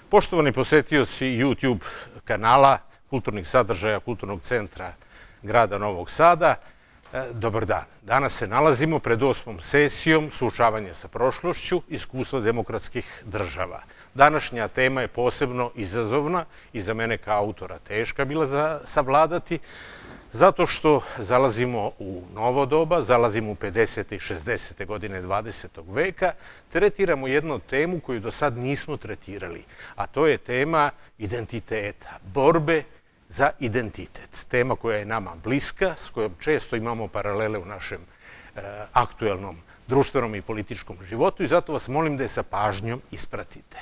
Poštovani posetioci YouTube kanala kulturnih sadržaja Kulturnog centra grada Novog Sada, dobar dan. Danas se nalazimo pred 8. sesijom Suočavanje sa prošlošću, iskustva demokratskih država. Današnja tema je posebno izazovna i za mene kao autora teška bila za savladati, zato što zalazimo u novo doba, zalazimo u 50. i 60. godine 20. veka, tretiramo jednu temu koju do sad nismo tretirali, a to je tema identiteta, borbe za identitet. Tema koja je nama bliska, s kojom često imamo paralele u našem aktuelnom društvenom i političkom životu i zato vas molim da je sa pažnjom ispratite.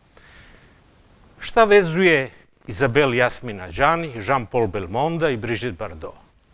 Šta vezuje Isabelle Jasmin Adjani, Jean-Paul Belmonda i Brigitte Bardot?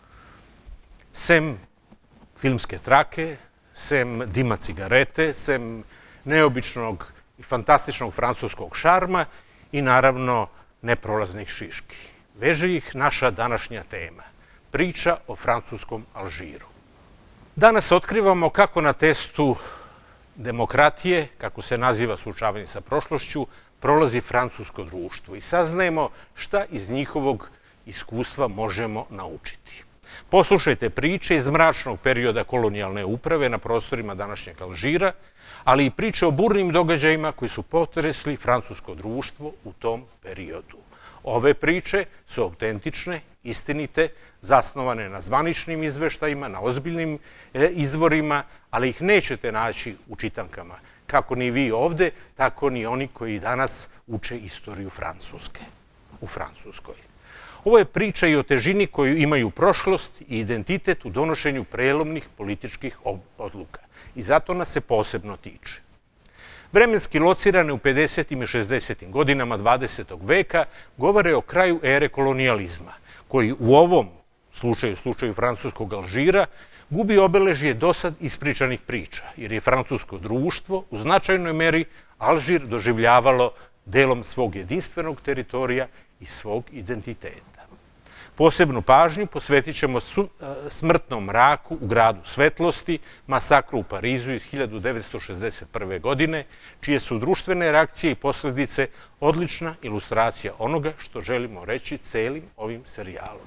Sem filmske trake, sem dima cigarete, sem neobičnog i fantastičnog francuskog šarma i naravno neprolaznih šiški. Veže ih naša današnja tema, priča o francuskom Alžiru. Danas otkrivamo kako na testu demokratije, kako se naziva suočavanje sa prošlošću, prolazi francusko društvo i saznajemo šta iz njihovog iskustva možemo naučiti. Poslušajte priče iz mračnog perioda kolonijalne uprave na prostorima današnjeg Alžira, ali i priče o burnim događajima koji su potresli francusko društvo u tom periodu. Ove priče su autentične, istinite, zasnovane na zvaničnim izveštajima, na ozbiljnim izvorima, ali ih nećete naći u čitankama. Kako ni vi ovde, tako ni oni koji danas uče istoriju Francuske u Francuskoj. Ovo je priča i o težini koju imaju prošlost i identitet u donošenju prelomnih političkih odluka. I zato nas se posebno tiče. Vremenski locirane u 50. i 60. godinama 20. veka govore o kraju ere kolonijalizma, koji u ovom slučaju francuskog Alžira, gubi obeležje dosad ispričanih priča, jer je francusko društvo u značajnoj meri Alžir doživljavalo delom svog jedinstvenog teritorija i svog identiteta. Posebnu pažnju posvetit ćemo smrtnom mraku u gradu svetlosti, masakru u Parizu iz 1961. godine, čije su društvene reakcije i posledice odlična ilustracija onoga što želimo reći celim ovim serijalom.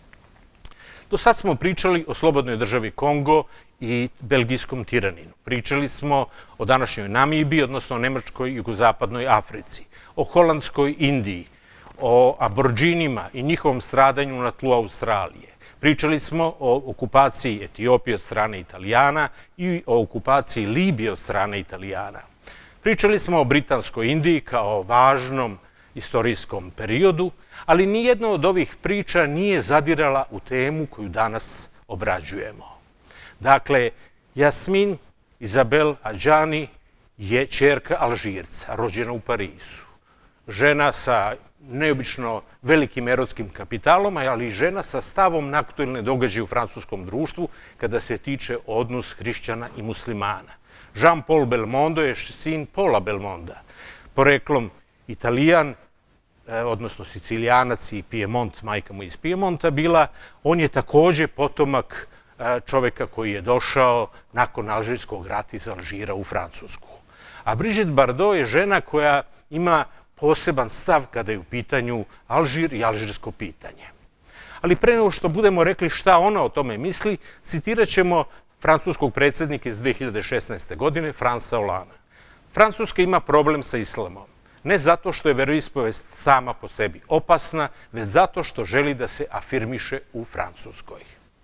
Do sad smo pričali o slobodnoj državi Kongo i belgijskom tiraninu. Pričali smo o današnjoj Namibiji, odnosno o nemačkoj jugozapadnoj Africi, o holandskoj Indiji, o aborđinima i njihovom stradanju na tlu Australije. Pričali smo o okupaciji Etiopije od strane Italijana i o okupaciji Libije od strane Italijana. Pričali smo o britanskoj Indiji kao važnom istorijskom periodu, ali nijedna od ovih priča nije zadirala u temu koju danas obrađujemo. Dakle, Jasmin Isabelle Adjani je ćerka Alžirca, rođena u Parizu. Žena sa neobično velikim erotskim kapitalom, ali i žena sa stavom na aktuelne događaje u francuskom društvu kada se tiče odnos hrišćana i muslimana. Jean-Paul Belmondo je sin Paula Belmonda, poreklom Italijan, odnosno Sicilijanac i Pijemont, majka mu iz Pijemonta bila. On je takođe potomak čoveka koji je došao nakon Alžirskog rata iz Alžira u Francusku. A Brigitte Bardot je žena koja ima poseban stav kada je u pitanju Alžir i alžirsko pitanje. Ali pre nego što budemo rekli šta ona o tome misli, citirat ćemo francuskog predsjednika iz 2016. godine, Fransa Holanda. Francuska ima problem sa islamom. Ne zato što je veroispovest sama po sebi opasna, već zato što želi da se afirmiše u Francuskoj.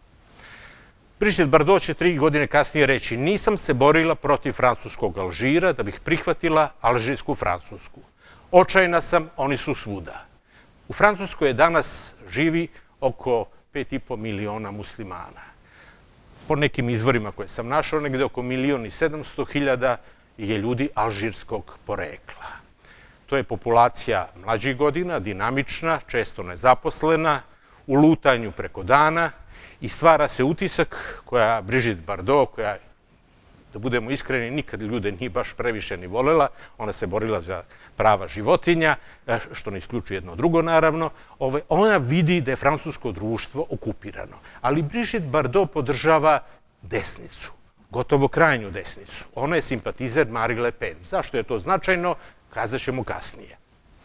Brigitte Bardot će 3 godine kasnije reći: nisam se borila protiv francuskog Alžira da bih prihvatila alžirsku Francusku. Očajna sam, oni su svuda. U Francuskoj danas živi oko 5,5 miliona muslimana. Po nekim izvorima koje sam našao, negde oko 1.700.000 je ljudi alžirskog porekla. To je populacija mlađih godina, dinamična, često nezaposlena, u lutanju preko dana i stvara se utisak koja Brigitte Bardot, koja, da budemo iskreni, nikad ljude nije baš previše ni volela, ona se borila za prava životinja, što ne isključuje jedno drugo naravno, ona vidi da je francusko društvo okupirano. Ali Brigitte Bardot podržava desnicu, gotovo krajnju desnicu. Ona je simpatizer Marine Le Pen. Zašto je to značajno? Kazat ćemo kasnije.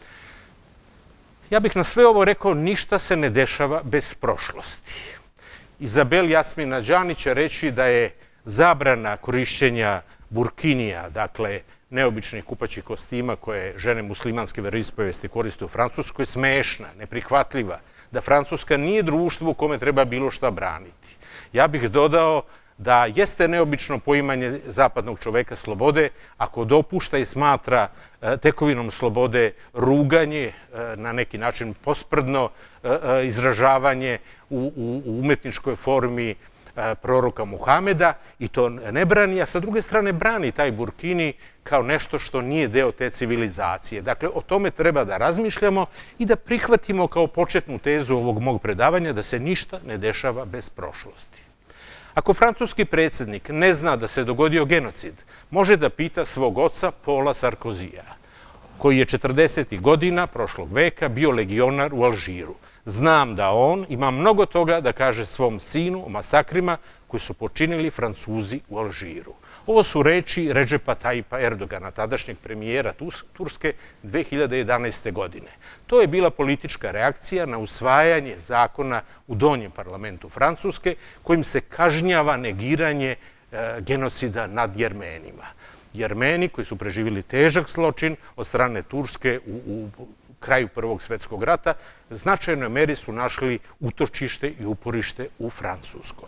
Ja bih na sve ovo rekao, ništa se ne dešava bez prošlosti. Izabel Jasmina Đanić će reći da je zabrana korišćenja burkinija, dakle neobičnih kupaćih kostima koje žene muslimanske veroispovesti koriste u Francuskoj, smešna, neprihvatljiva, da Francuska nije društvo u kome treba bilo šta braniti. Ja bih dodao da jeste neobično poimanje zapadnog čoveka slobode ako dopušta i smatra tekovinom slobode ruganje, na neki način posprdno izražavanje u umetničkoj formi proroka Muhameda i to ne brani, a sa druge strane brani taj burkini kao nešto što nije deo te civilizacije. Dakle, o tome treba da razmišljamo i da prihvatimo kao početnu tezu ovog mog predavanja da se ništa ne dešava bez prošlosti. Ako francuski predsjednik ne zna da se dogodio genocid, može da pita svog oca Paula Sarkozija, koji je 40. godina prošlog veka bio legionar u Alžiru. Znam da on ima mnogo toga da kaže svom sinu o masakrima koji su počinili Francuzi u Alžiru. Ovo su reči Redžepa Tajipa Erdogana, tadašnjeg premijera Turske 2011. godine. To je bila politička reakcija na usvajanje zakona u donjem parlamentu Francuske, kojim se kažnjava negiranje genocida nad Jermenima. Jermeni koji su preživjeli težak zločin od strane Turske u kraju Prvog svjetskog rata, značajnoj meri su našli utočište i uporište u Francuskoj.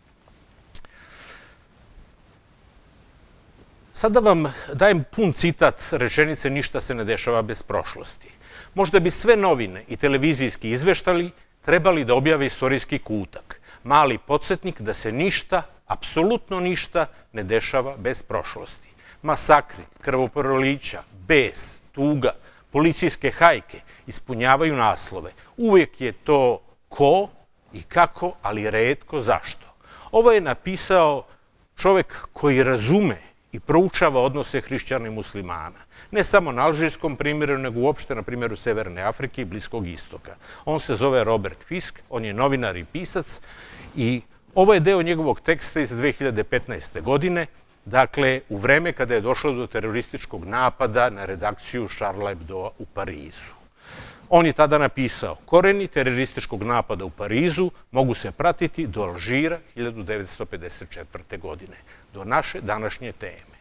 Sada vam dajem pun citat rečenice ništa se ne dešava bez prošlosti. Možda bi sve novine i televizijski izveštali trebali da objave istorijski kutak, mali podsjetnik da se ništa, apsolutno ništa ne dešava bez prošlosti. Masakri, krvoprolića, bes, tuga, policijske hajke ispunjavaju naslove. Uvijek je to ko i kako, ali retko zašto. Ovo je napisao čovjek koji razume i proučava odnose hrišćana i muslimana. Ne samo na alžirskom primjeru, nego uopšte na primjeru Severne Afrike i Bliskog istoka. On se zove Robert Fisk, on je novinar i pisac i ovo je deo njegovog teksta iz 2015. godine, dakle, u vreme kada je došlo do terorističkog napada na redakciju Charlie Hebdo u Parizu. On je tada napisao, koreni terorističkog napada u Parizu mogu se pratiti do Alžira 1954. godine, do naše današnje teme.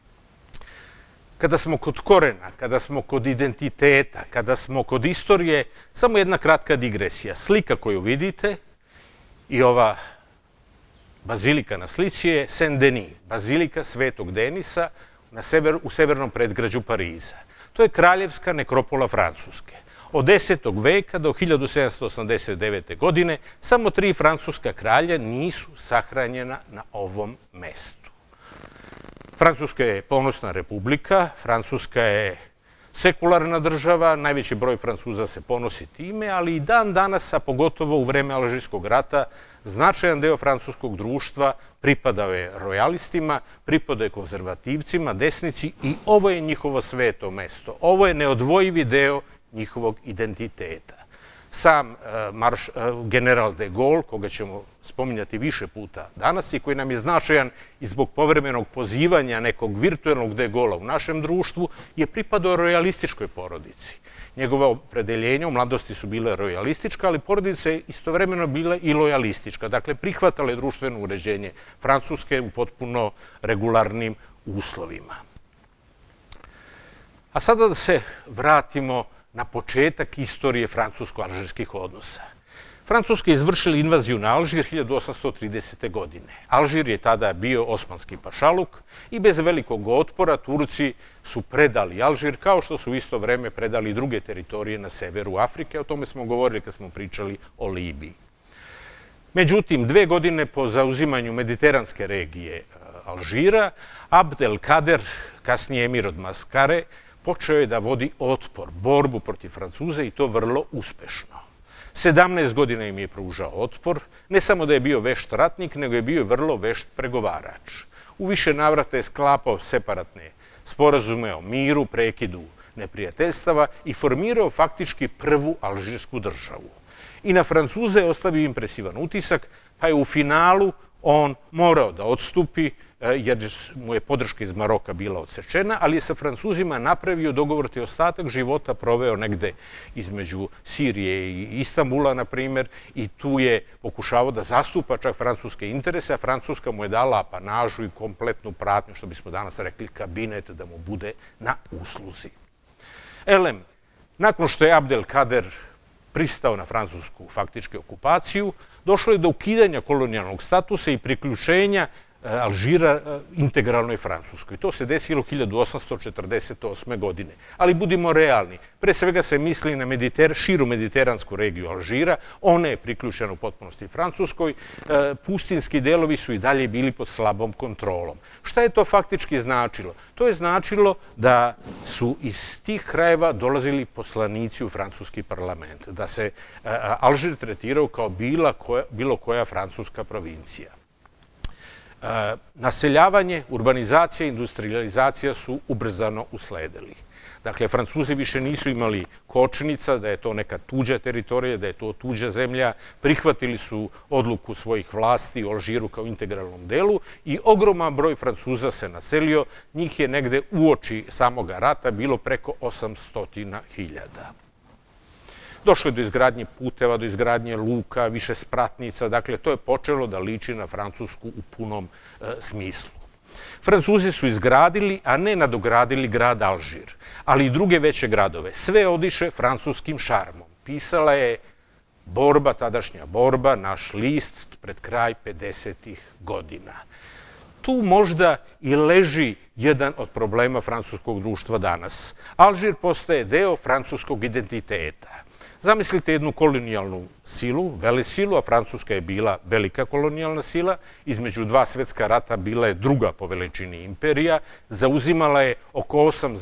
Kada smo kod korena, kada smo kod identiteta, kada smo kod istorije, samo jedna kratka digresija. Slika koju vidite i ova bazilika na slici je Saint-Denis, bazilika Svetog Denisa u severnom predgrađu Pariza. To je kraljevska nekropola Francuske. Od 10. veka do 1789. godine samo 3 francuska kralja nisu sahranjena na ovom mestu. Francuska je ponosna republika, Francuska je sekularna država, najveći broj Francuza se ponosi time, ali i dan danas, a pogotovo u vreme Alžirskog rata, značajan deo francuskog društva pripadao je rojalistima, pripadao je konzervativcima, desnici i ovo je njihovo sveto mesto. Ovo je neodvojivi deo njihovog identiteta. Sam general de Gaulle, koga ćemo spominjati više puta danas i koji nam je značajan i zbog povremenog pozivanja nekog virtualnog de Gaulla u našem društvu, je pripadao rojalističkoj porodici. Njegova opredeljenja u mladosti su bile rojalistička, ali porodica je istovremeno bila i lojalistička. Dakle, prihvatala je društveno uređenje Francuske u potpuno regularnim uslovima. A sada da se vratimo na početak istorije francusko-alžirskih odnosa. Francuski je izvršili invaziju na Alžir 1830. godine. Alžir je tada bio osmanski pašaluk i bez velikog otpora Turci su predali Alžir, kao što su u isto vreme predali druge teritorije na severu Afrike. O tome smo govorili kad smo pričali o Libiji. Međutim, 2 godine po zauzimanju mediteranske regije Alžira, Abd el-Kader, kasnije emir od Maskare, počeo je da vodi otpor, borbu protiv Francuza i to vrlo uspešno. 17 godina im je pružao otpor, ne samo da je bio vešt ratnik, nego je bio vrlo vešt pregovarač. U više navrata je sklapao separatne sporazume o miru, prekidu neprijateljstava i formirao faktički prvu alžirsku državu. I na Francuze je ostavio impresivan utisak, pa je u finalu on morao da odstupi jer mu je podrška iz Maroka bila odsečena, ali je sa Francuzima napravio dogovor te ostatak života proveo negde između Sirije i Istanbula, na primjer, i tu je pokušavao da zastupa čak francuske interese, a Francuska mu je dala apanažu i kompletnu pratnju, što bismo danas rekli, kabinet, da mu bude na usluzi. Elem, nakon što je Abdelkader pristao na francusku faktički okupaciju, došlo je do ukidanja kolonijalnog statusa i priključenja Alžira integralnoj Francuskoj. To se desilo 1848. godine. Ali budimo realni. Pre svega se misli na širu mediteransku regiju Alžira. Ona je priključena u potpunosti Francuskoj. Pustinski delovi su i dalje bili pod slabom kontrolom. Šta je to faktički značilo? To je značilo da su iz tih krajeva dolazili poslanici u francuski parlament. Da se Alžir tretirao kao bilo koja francuska provincija. Naseljavanje, urbanizacija i industrializacija su ubrzano usledili. Dakle, Francuzi više nisu imali kočnica, da je to neka tuđa teritorija, da je to tuđa zemlja. Prihvatili su odluku svojih vlasti u Alžiru kao integralnom delu i ogroman broj Francuza se naselio. Njih je negde uoči samoga rata bilo preko 800.000. Došlo je do izgradnje puteva, do izgradnje luka, više spratnica. Dakle, to je počelo da liči na Francusku u punom smislu. Francuzi su izgradili, a ne nadogradili grad Alžir, ali i druge veće gradove. Sve odiše francuskim šarmom. Pisala je tadašnja borba, naš list pred kraj 50-ih godina. Tu možda i leži jedan od problema francuskog društva danas. Alžir postaje deo francuskog identiteta. Zamislite jednu kolonijalnu silu, velesilu, a Francuska je bila velika kolonijalna sila, između dva svetska rata bila je druga po veličini imperija, zauzimala je oko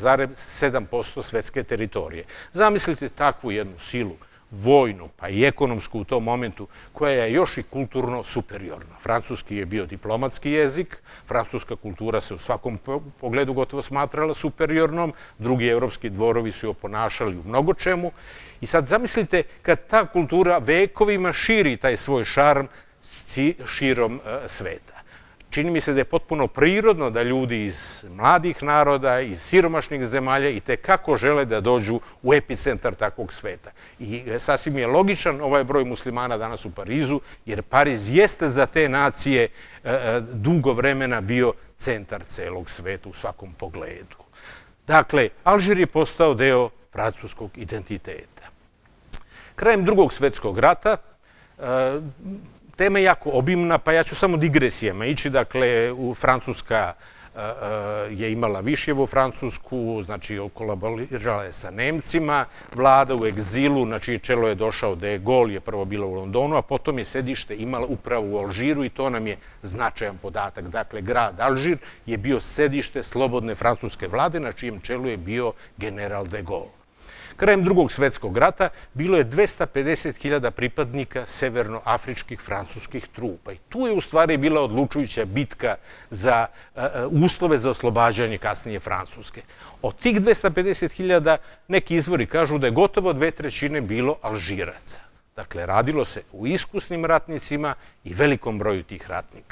8,7% svetske teritorije. Zamislite takvu jednu silu, vojnu pa i ekonomsku u tom momentu, koja je još i kulturno superiorna. Francuski je bio diplomatski jezik, francuska kultura se u svakom pogledu gotovo smatrala superiornom, drugi evropski dvorovi su je oponašali u mnogo čemu. I sad zamislite kad ta kultura vekovima širi taj svoj šarm širom sveta. Čini mi se da je potpuno prirodno da ljudi iz mladih naroda, iz siromašnih zemalja i tekako žele da dođu u epicentar takvog sveta. I sasvim je logičan ovaj broj muslimana danas u Parizu, jer Pariz jeste za te nacije dugo vremena bio centar celog sveta u svakom pogledu. Dakle, Alžir je postao deo francuskog identiteta. Krajem Drugog svetskog rata tema je jako obimna, pa ja ću samo digresijama ići. Dakle, Francuska je imala Višjevu Francusku, znači kolaborirala je sa Nemcima, vlada u egzilu, na čije čelo je došao de Gaulle, je prvo bila u Londonu, a potom je sedište imala upravo u Alžiru i to nam je značajan podatak. Dakle, grad Alžir je bio sedište slobodne francuske vlade, na čijem čelu je bio general de Gaulle. Krajem Drugog svetskog rata bilo je 250.000 pripadnika severnoafričkih francuskih trupa. I tu je u stvari bila odlučujuća bitka za uslove za oslobađanje kasnije Francuske. Od tih 250.000 neki izvori kažu da je gotovo 2/3 bilo Alžiraca. Dakle, radilo se o iskusnim ratnicima i velikom broju tih ratnika.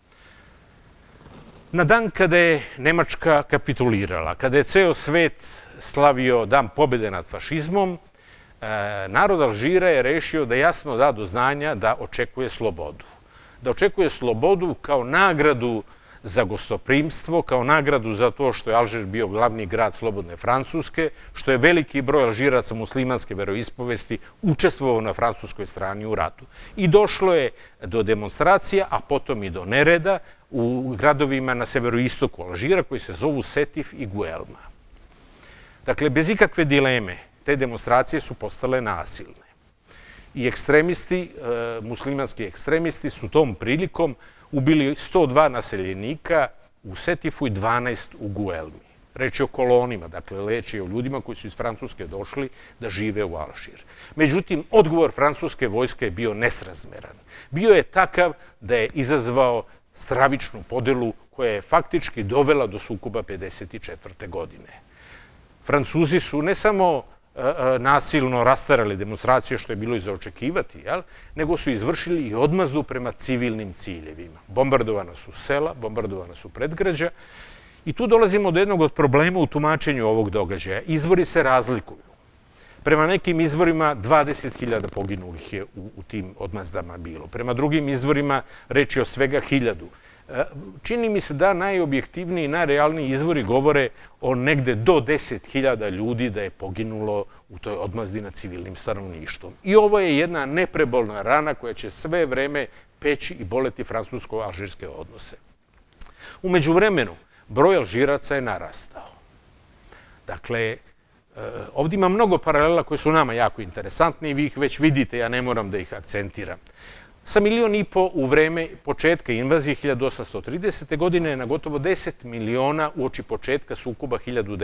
Na dan kada je Nemačka kapitulirala, kada je ceo svet slavio dan pobjede nad fašizmom, narod Alžira je rešio da jasno da do znanja da očekuje slobodu. Da očekuje slobodu kao nagradu za gostoprimstvo, kao nagradu za to što je Alžir bio glavni grad slobodne Francuske, što je veliki broj Alžiraca muslimanske veroispovesti učestvovao na francuskoj strani u ratu. I došlo je do demonstracija, a potom i do nereda u gradovima na severoistoku Alžira koji se zovu Setif i Guelma. Dakle, bez ikakve dileme, te demonstracije su postale nasilne. I ekstremisti, muslimanski ekstremisti su tom prilikom ubili 102 naseljenika u Setifu i 12 u Guelmi. Reč je o kolonima, dakle, reč je o ljudima koji su iz Francuske došli da žive u Alžir. Međutim, odgovor francuske vojske je bio nesrazmeran. Bio je takav da je izazvao stravičnu podelu koja je faktički dovela do sukoba 1954. godine. Francuzi su ne samo nasilno rasterali demonstracije, što je bilo i za očekivati, nego su izvršili i odmazdu prema civilnim ciljevima. Bombardovana su sela, bombardovana su predgrađa i tu dolazimo do jednog od problema u tumačenju ovog događaja. Izvori se razlikuju. Prema nekim izvorima 20.000 poginulih je u tim odmazdama bilo. Prema drugim izvorima reč je o svega 1.000. Čini mi se da najobjektivniji i najrealniji izvori govore o negde do 10.000 ljudi da je poginulo u toj odmazdi nad civilnim stanovništvom. I ovo je jedna neprebolna rana koja će sve vreme peći i boleti francusko-alžirske odnose. U međuvremenu, broj Alžiraca je narastao. Dakle, ovdje ima mnogo paralela koje su nama jako interesantne i vi ih već vidite, ja ne moram da ih akcentiram. Sa 1,5 miliona u vreme početka invazije 1830. godine na gotovo 10 miliona uoči početka sukoba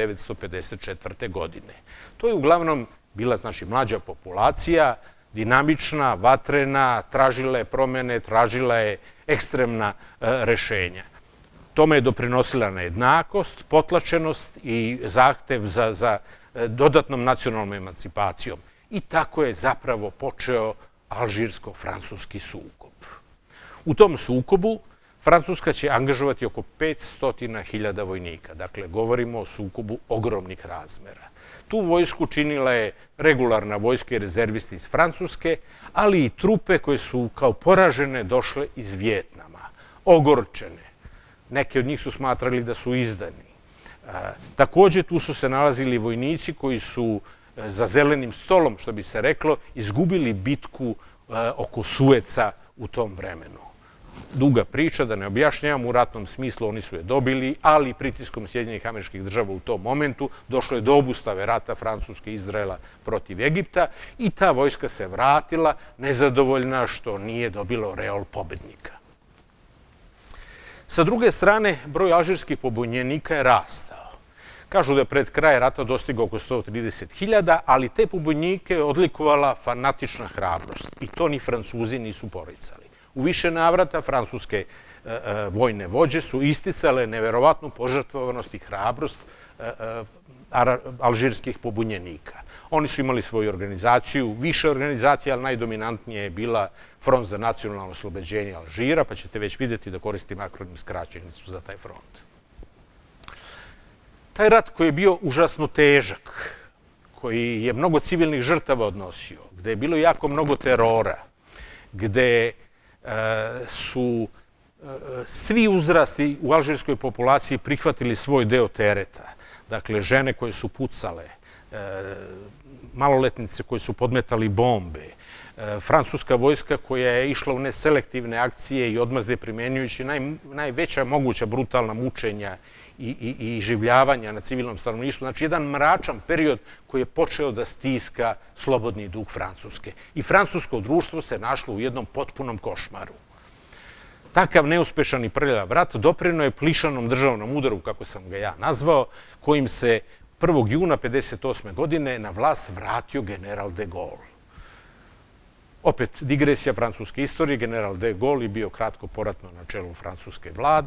1954. godine. To je uglavnom bila, znači, mlađa populacija, dinamična, vatrena, tražila je promjene, tražila je ekstremna rešenja. Tome je doprinosila nejednakost, potlačenost i zahtev za dodatnom nacionalnom emancipacijom. I tako je zapravo počeo alžirsko-francuski sukob. U tom sukobu Francuska će angažovati oko 500.000 vojnika. Dakle, govorimo o sukobu ogromnih razmera. Tu vojsku činila je regularna vojska i rezervisti iz Francuske, ali i trupe koje su kao poražene došle iz Vijetnama, ogorčene. Neke od njih su smatrali da su izdani. Također tu su se nalazili vojnici koji su za zelenim stolom, što bi se reklo, izgubili bitku oko Sueca u tom vremenu. Duga priča, da ne objašnjavam, u ratnom smislu oni su je dobili, ali pritiskom Sjedinjenih Američkih Država u tom momentu došlo je do obustave rata Francuske i Izraela protiv Egipta i ta vojska se vratila nezadovoljna što nije dobilo reol pobednika. Sa druge strane, broj alžirskih pobunjenika je rastao. Kažu da je pred kraj rata dostigao oko 130.000, ali te pobunjenike je odlikovala fanatična hrabrost. I to ni Francuzi nisu poricali. U više navrata francuske vojne vođe su isticale neverovatnu požrtvovanost i hrabrost alžirskih pobunjenika. Oni su imali svoju organizaciju, više organizacija, ali najdominantnije je bila Front za nacionalno oslobođenje Alžira, pa ćete već vidjeti da koristim akronim skraćenicu za taj front. Taj rat koji je bio užasno težak, koji je mnogo civilnih žrtava odnosio, gde je bilo jako mnogo terora, gde su svi uzrasti u alžirskoj populaciji prihvatili svoj deo tereta. Dakle, žene koje su pucale, maloletnice koje su podmetali bombe, francuska vojska koja je išla u neselektivne akcije i odmazde primenjujući najveća moguća brutalna mučenja i življavanja na civilnom stanovništvu. Znači, jedan mračan period koji je počeo da stiska slobodni duh Francuske. I francusko društvo se našlo u jednom potpunom košmaru. Takav neuspešan i prljav rat doprineo je plišanom državnom udaru, kako sam ga ja nazvao, kojim se 1. juna 1958. godine na vlast vratio general de Gaulle. Opet, digresija francuske istorije, general de Gaulle je bio kratko poratno na čelu francuske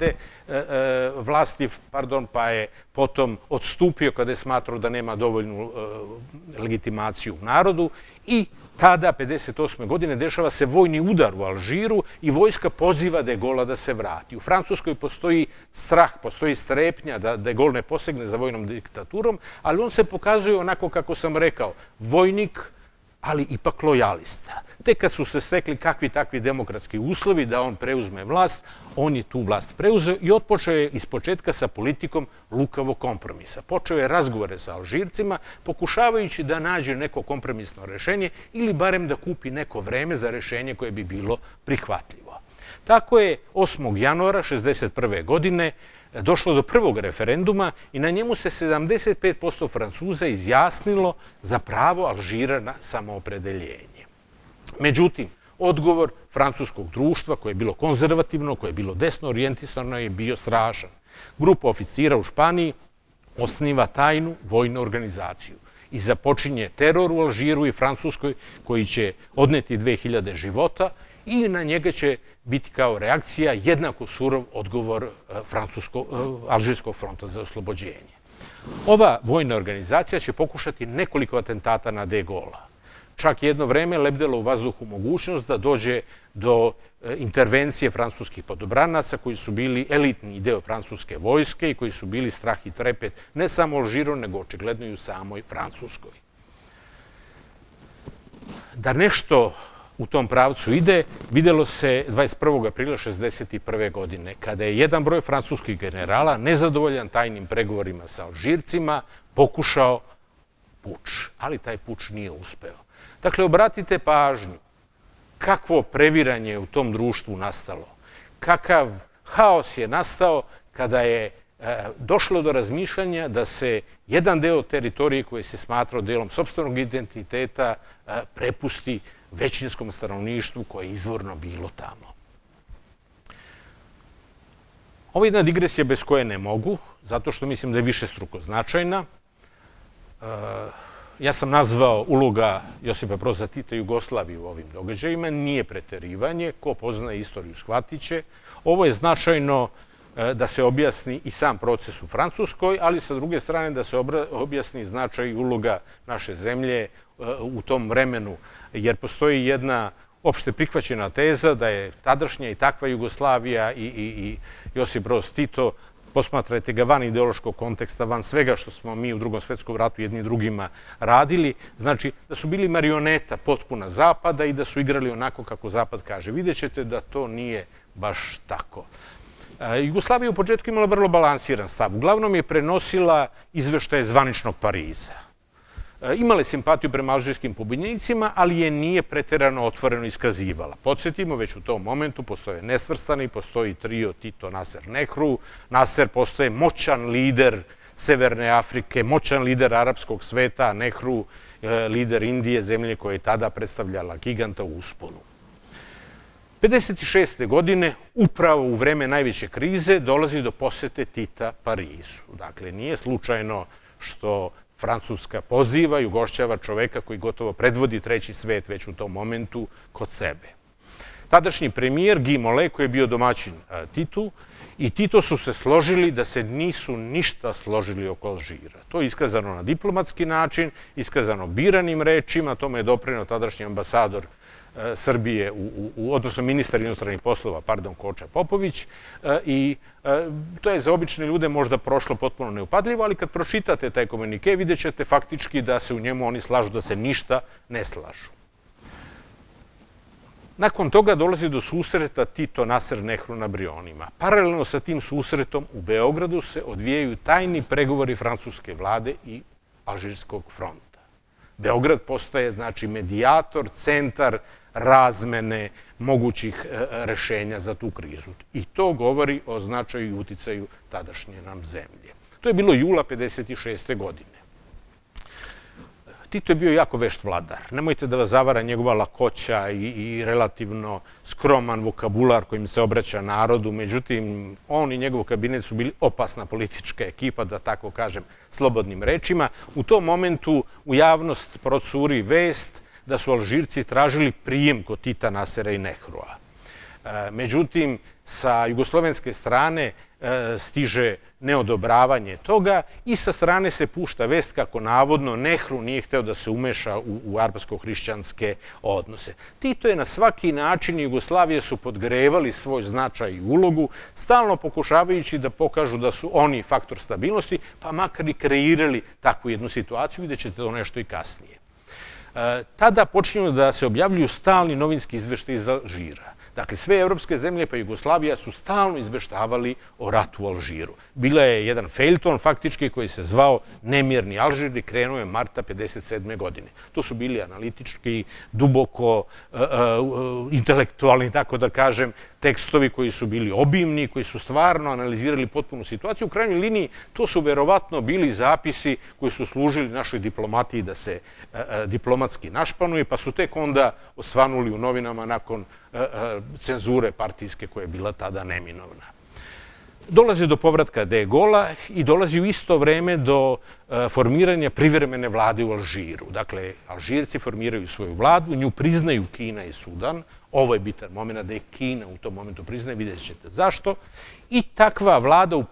vlasti, pa je potom odstupio kada je smatrao da nema dovoljnu legitimaciju u narodu i tada, 1958. godine, dešava se vojni udar u Alžiru i vojska poziva de Gaulle'a da se vrati. U Francuskoj postoji strah, postoji strepnja da de Gaulle ne posegne za vojnom diktaturom, ali on se pokazuje onako kako sam rekao, vojnik, ali ipak lojalista. Tek kad su se stekli kakvi takvi demokratski uslovi da on preuzme vlast, on je tu vlast preuzeo i otpočeo je ispočetka sa politikom lukavog kompromisa. Počeo je razgovore sa Alžircima, pokušavajući da nađe neko kompromisno rešenje ili barem da kupi neko vreme za rešenje koje bi bilo prihvatljivo. Tako je 8. januara 1961. godine došlo do prvog referenduma i na njemu se 75% Francuza izjasnilo za pravo Alžira na samoopredeljenje. Međutim, odgovor francuskog društva, koje je bilo konzervativno, koje je bilo desno orijentisano, je bio strašan. Grupa oficira u Španiji osniva tajnu vojnu organizaciju i započinje teror u Alžiru i Francuskoj koji će odneti 2000 života i na njega će biti kao reakcija jednako surov odgovor Alžirskog fronta za oslobođenje. Ova vojna organizacija će pokušati nekoliko atentata na De Gaulea. Čak jedno vreme lebdela u vazduhu mogućnost da dođe do intervencije francuskih podobranaca koji su bili elitni deo francuske vojske i koji su bili strah i trepet ne samo u Alžiru, nego očigledno i u samoj Francuskoj. Da nešto u tom pravcu ide, videlo se 21. aprila 1961. godine, kada je jedan broj francuskih generala, nezadovoljan tajnim pregovorima sa Alžircima, pokušao puč, ali taj puč nije uspeo. Dakle, obratite pažnju kakvo previranje je u tom društvu nastalo, kakav haos je nastao kada je došlo do razmišljanja da se jedan deo teritorije koji se smatrao delom sopstvenog identiteta prepusti većinskom stanovništvu koje je izvorno bilo tamo. Ovo je jedna digresija bez koje ne mogu, zato što mislim da je višestruko značajna. Ja sam nazvao uloga Josipa Broza Tita Jugoslavije u ovim događajima, nije preterivanje, ko poznaje istoriju shvatit će. Ovo je značajno da se objasni i sam proces u Francuskoj, ali sa druge strane da se objasni značaj i uloga naše zemlje u tom vremenu, jer postoji jedna opšte prihvaćena teza da je tadašnja i takva Jugoslavija i Josip Broz Tito, posmatrajte ga van ideološkog konteksta, van svega što smo mi u Drugom svetskom ratu jedni drugima radili, znači da su bili marioneta potpuna Zapada i da su igrali onako kako Zapad kaže. Vidjet ćete da to nije baš tako. Jugoslavija u početku imala vrlo balansiran stav. Uglavnom je prenosila izveštaje zvaničnog Pariza. Imala je simpatiju prema alžirskim pobunjenicima, ali je nije preterano otvoreno iskazivala. Podsjetimo, već u tom momentu postoje nesvrstani, postoji trio Tito, Naser, Nehru. Naser postoje moćan lider Severne Afrike, moćan lider arapskog sveta, Nehru lider Indije, zemlje koja je tada predstavljala giganta u usponu. 1956. godine, upravo u vreme najveće krize, dolazi do posete Tita Parizu. Dakle, nije slučajno što Francuska poziva i ugošćava čoveka koji gotovo predvodi treći svet već u tom momentu kod sebe. Tadašnji premijer Guy Mollet, koji je bio domaćin Titu, i Tito su se složili da se nisu ništa složili oko Alžira. To je iskazano na diplomatski način, iskazano biranim rečima, tome je doprineo tadašnji ambasador Srbije, odnosno ministar inostranih poslova, Koča Popović, i to je za obične ljude možda prošlo potpuno neupadljivo, ali kad pročitate taj komunike, vidjet ćete faktički da se u njemu oni slažu, da se ništa ne slažu. Nakon toga dolazi do susreta Tito, Naser, Nehru na Brionima. Paralelno sa tim susretom u Beogradu se odvijaju tajni pregovori francuske vlade i Alžirskog fronta. Beograd postaje, znači, medijator, centar razmene mogućih rešenja za tu krizu. I to govori o značaju i uticaju tadašnje nam zemlje. To je bilo jula 1956. godine. Tito je bio jako vešt vladar. Nemojte da vas zavara njegova lakoća i relativno skroman vokabular kojim se obraća narodu. Međutim, on i njegov kabinet su bili opasna politička ekipa, da tako kažem, slobodnim rečima. U tom momentu u javnost procuri vest da su Alžirci tražili prijem kod Tita, Nasera i Nehrua. Međutim, sa jugoslovenske strane stiže neodobravanje toga i sa strane se pušta vest kako navodno Nehru nije hteo da se umeša u arapsko-hrišćanske odnose. Tito je na svaki način, Jugoslavije su podgrevali svoj značaj i ulogu, stalno pokušavajući da pokažu da su oni faktor stabilnosti, pa makar i kreirali takvu jednu situaciju, vidjet ćete to nešto i kasnije. Tada počinju da se objavljuju stalni novinski izveštaji iz Alžira. Dakle, sve evropske zemlje pa Jugoslavija su stalno izveštavali o ratu u Alžiru. Bila je jedan feljton faktički koji se zvao Nemirni Alžir i krenuo je marta 1957. godine. To su bili analitički, duboko intelektualni, tako da kažem, tekstovi koji su bili obimni, koji su stvarno analizirali potpunu situaciju. U krajnjoj liniji to su verovatno bili zapisi koji su služili našoj diplomatiji da se diplomatski našpanuje, pa su tek onda osvanuli u novinama nakon cenzure partijske koja je bila tada neminovna. Dolazi do povratka De Gaulea i dolazi u isto vreme do formiranja privremene vlade u Alžiru. Dakle, Alžirci formiraju svoju vladu, nju priznaju Kina i Sudan. Ovo je bitan moment da je Kina u tom momentu priznaje, vidjet ćete zašto. I takva vlada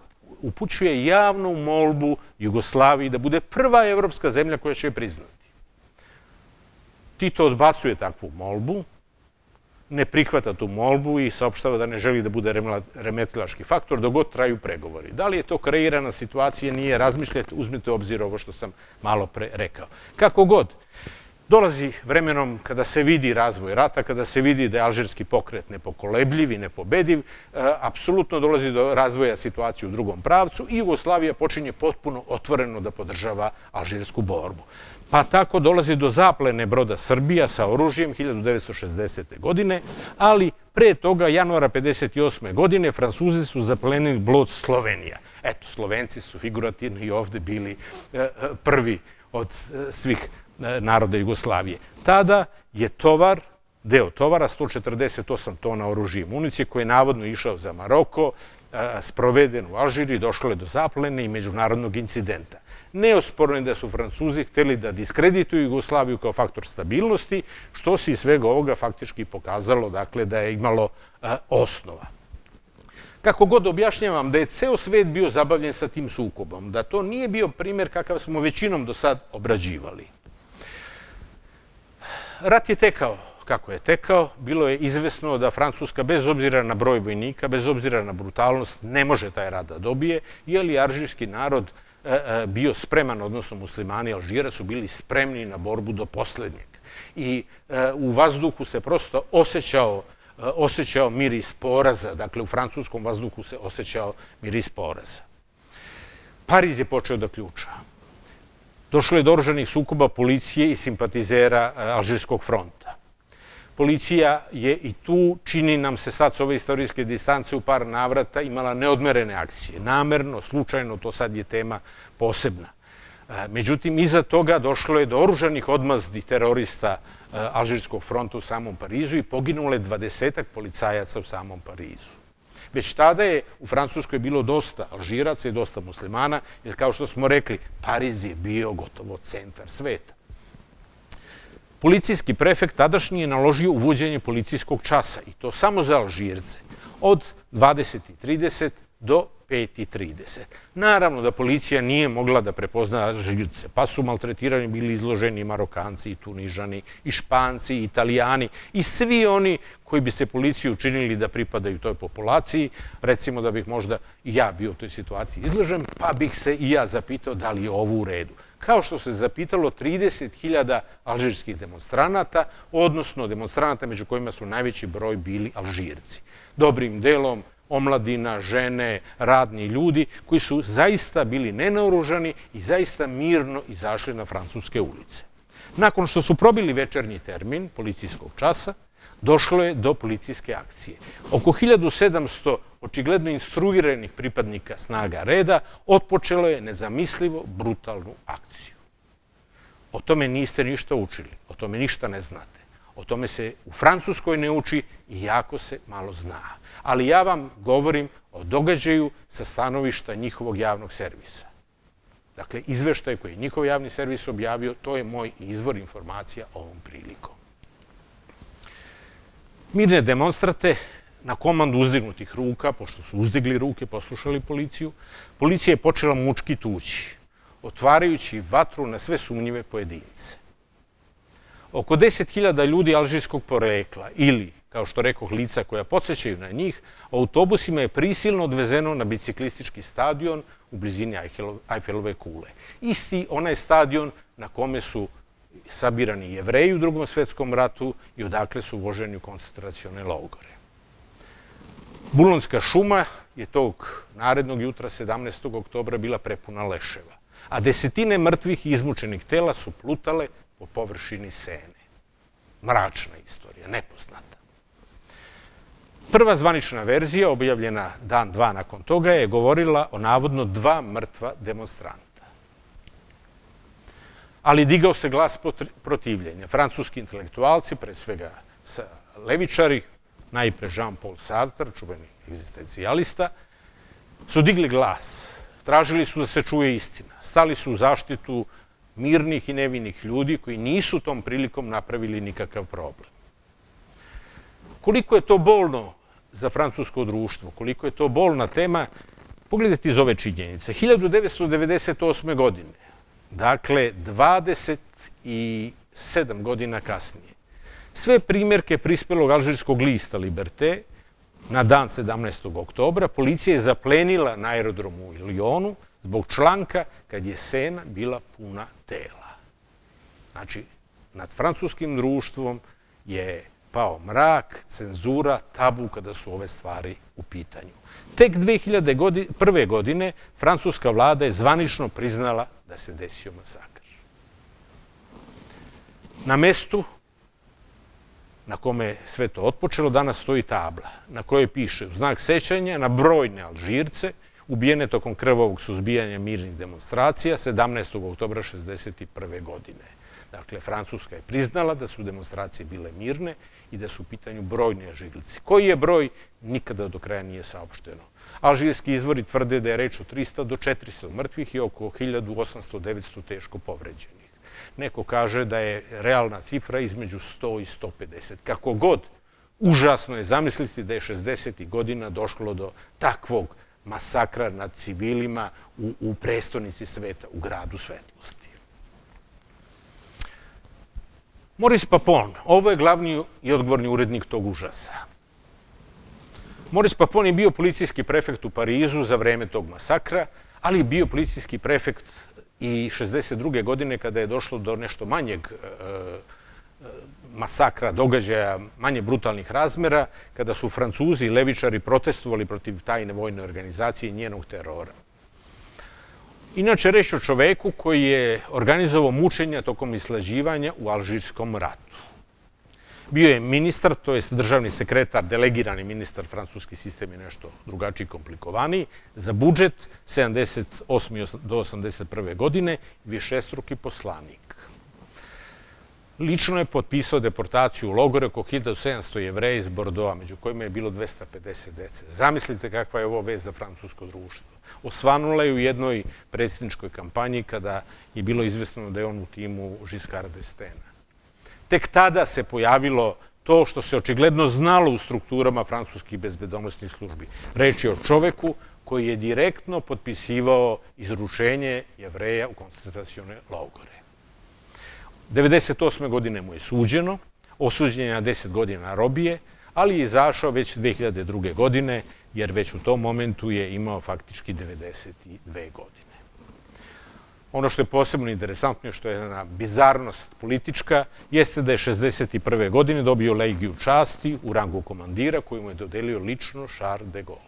upućuje javnu molbu Jugoslaviji da bude prva evropska zemlja koja će je priznati. Tito odbacuje takvu molbu, ne prihvata tu molbu i saopštava da ne želi da bude remetilački faktor dok god traju pregovori. Da li je to kreirana situacija, nije, razmišljajte, uzmite u obzir ovo što sam malo pre rekao. Kako god, dolazi vremenom kada se vidi razvoj rata, kada se vidi da je alžirski pokret nepokolebljiv i nepobediv, apsolutno dolazi do razvoja situacije u drugom pravcu i Jugoslavija počinje potpuno otvoreno da podržava alžirsku borbu. Pa tako dolazi do zaplene broda Srbija sa oružjem 1960. godine, ali pre toga, januara 1958. godine, Francuzi su zaplenili brod Slovenija. Eto, Slovenci su figurativno i ovde bili prvi od svih naroda Jugoslavije. Tada je deo tovara, 148 tona oružja i municije, koji je navodno išao za Maroko, sproveden u Alžiri, došlo je do zaplene i međunarodnog incidenta. Neosporno je da su Francuzi hteli da diskredituju Jugoslaviju kao faktor stabilnosti, što se iz svega ovoga faktički pokazalo, dakle, da je imalo osnova. Kako god objašnjavam da je ceo svet bio zabavljen sa tim sukobom, da to nije bio primjer kakav smo većinom do sad obrađivali. Rat je tekao kako je tekao, bilo je izvesno da Francuska, bez obzira na broj vojnika, bez obzira na brutalnost, ne može taj rat da dobije, jer je alžirski narod bio spreman, odnosno muslimani Alžira su bili spremni na borbu do poslednjeg. I u vazduhu se prosto osjećao miris poraza, dakle u francuskom vazduhu se osjećao miris poraza. Pariz je počeo da ključa. Došlo je do oružanih sukoba policije i simpatizera Alžirskog fronta. Policija je i tu, čini nam se sad s ove istorijske distance u par navrata, imala neodmerene akcije. Namerno, slučajno, to sad je tema posebna. Međutim, iza toga došlo je do oružanih odmazdi terorista Alžirskog fronta u samom Parizu i poginulo je 20-ak policajaca u samom Parizu. Već tada je u Francuskoj bilo dosta Alžiraca i dosta muslimana, jer kao što smo rekli, Pariz je bio gotovo centar sveta. Policijski prefekt tadašnji je naložio uvođenje policijskog časa, i to samo za Alžirce, od 20:30 do 5:30. Naravno da policija nije mogla da prepozna Alžirce, pa su maltretirani bili izloženi i Marokanci, i Tunižani, i Španci, i Italijani, i svi oni koji bi se policiji učinili da pripadaju toj populaciji. Recimo da bih možda i ja bio u toj situaciji izložen, pa bih se i ja zapitao da li je ovo u redu. Kao što se zapitalo 30.000 alžirskih demonstranata, odnosno demonstranata među kojima su najveći broj bili Alžirci. Dobrim delom omladina, žene, radni ljudi koji su zaista bili nenaoružani i zaista mirno izašli na francuske ulice. Nakon što su probili večernji termin policijskog časa, došlo je do policijske akcije. Oko 1700 očigledno instruiranih pripadnika snaga reda otpočelo je nezamislivo brutalnu akciju. O tome niste ništa učili, o tome ništa ne znate. O tome se u Francuskoj ne uči i jako se malo zna. Ali ja vam govorim o događaju sa stanovišta njihovog javnog servisa. Dakle, izveštaj koji je njihov javni servis objavio, to je moj izvor informacija ovom prilikom. Mirne demonstrate na komandu uzdignutih ruka, pošto su uzdigli ruke, poslušali policiju, policija je počela mučki tući, otvarajući vatru na sve sumnjive pojedince. Oko 10.000 ljudi alžirskog porekla ili, kao što rekoh, lica koja podsjećaju na njih, autobusima je prisilno odvezeno na biciklistički stadion u blizini Ajfelove kule. Isti onaj stadion na kome su sabirani Jevreji u Drugom svetskom ratu i odakle su voženi u koncentracione logore. Bulonska šuma je tog narednog jutra, 17. oktobra, bila prepuna leševa, a desetine mrtvih i izmučenih tela su plutale po površini Sene. Mračna istorija, nepoznata. Prva zvanična verzija, objavljena dan, dva nakon toga, je govorila o navodno 2 mrtva demonstranta. Ali digao se glas protivljenja. Francuski intelektualci, pre svega levičari, najpre Jean-Paul Sartre, čuveni egzistencijalista, su digli glas. Tražili su da se čuje istina. Stali su u zaštitu mirnih i nevinih ljudi koji nisu tom prilikom napravili nikakav problem. Koliko je to bolno za francusko društvo, koliko je to bolna tema, Pogledajte iz ove činjenice. 1998. godine, dakle 27 godina kasnije, sve primjerke prispelog alžirskog lista Liberté na dan 17. oktobra policija je zaplenila na aerodromu u Lyonu zbog članka kad je Sena bila puna tela. Znači, nad francuskim društvom je pao mrak, cenzura, tabu kada su ove stvari u pitanju. Tek 2001. godine francuska vlada je zvanično priznala da se desio masakr. Na mestu na kome je sve to otpočelo danas stoji tabla na kojoj piše u znak sećanja na brojne Alžirce ubijene tokom krvavog suzbijanja mirnih demonstracija 17. oktobra 1961. godine. Dakle, Francuska je priznala da su demonstracije bile mirne i da su u pitanju brojni Alžirci. Koji je broj, nikada do kraja nije saopšteno. Alžirski izvori tvrde da je reč o 300 do 400 mrtvih i oko 1800-900 teško povređenih. Neko kaže da je realna cifra između 100 i 150. Kako god, užasno je zamisliti da je 60. godina došlo do takvog masakra nad civilima u prestonici sveta, u gradu svetlosti. Maurice Papon, ovo je glavni i odgovorni urednik tog užasa. Maurice Papon je bio policijski prefekt u Parizu za vreme tog masakra, ali je bio policijski prefekt i 1962. godine kada je došlo do nešto manjeg masakra, događaja, manje brutalnih razmera, kada su Francuzi i levičari protestovali protiv tajne vojne organizacije i njenog terora. Inače, reč o čoveku koji je organizovao mučenja tokom islađivanja u Alžirskom ratu. Bio je ministar, to je državni sekretar, delegirani ministar, francuski sistem je nešto drugačiji, komplikovaniji, za budžet 78. do 81. godine, višestruki poslanik. Lično je potpisao deportaciju u logore oko 1700 Jevreja iz Bordeauxa, među kojima je bilo 250 dece. Zamislite kakva je ovo vest za francusko društvo. Osvanula je u jednoj predsjedničkoj kampanji kada je bilo izvesno da je on u timu Giscard d'Estainga. Tek tada se pojavilo to što se očigledno znalo u strukturama francuskih bezbednosnih službi. Reč je o čoveku koji je direktno potpisivao izručenje Jevreja u koncentracione logore. 1998. godine mu je suđeno, osuđen je na 10 godina robije, ali je izašao već 2002. godine, jer već u tom momentu je imao faktički 92 godine. Ono što je posebno interesantno, što je jedna bizarnost politička, jeste da je 1961. godine dobio legiju časti u rangu komandira koju mu je dodelio lično Charles de Gaulle.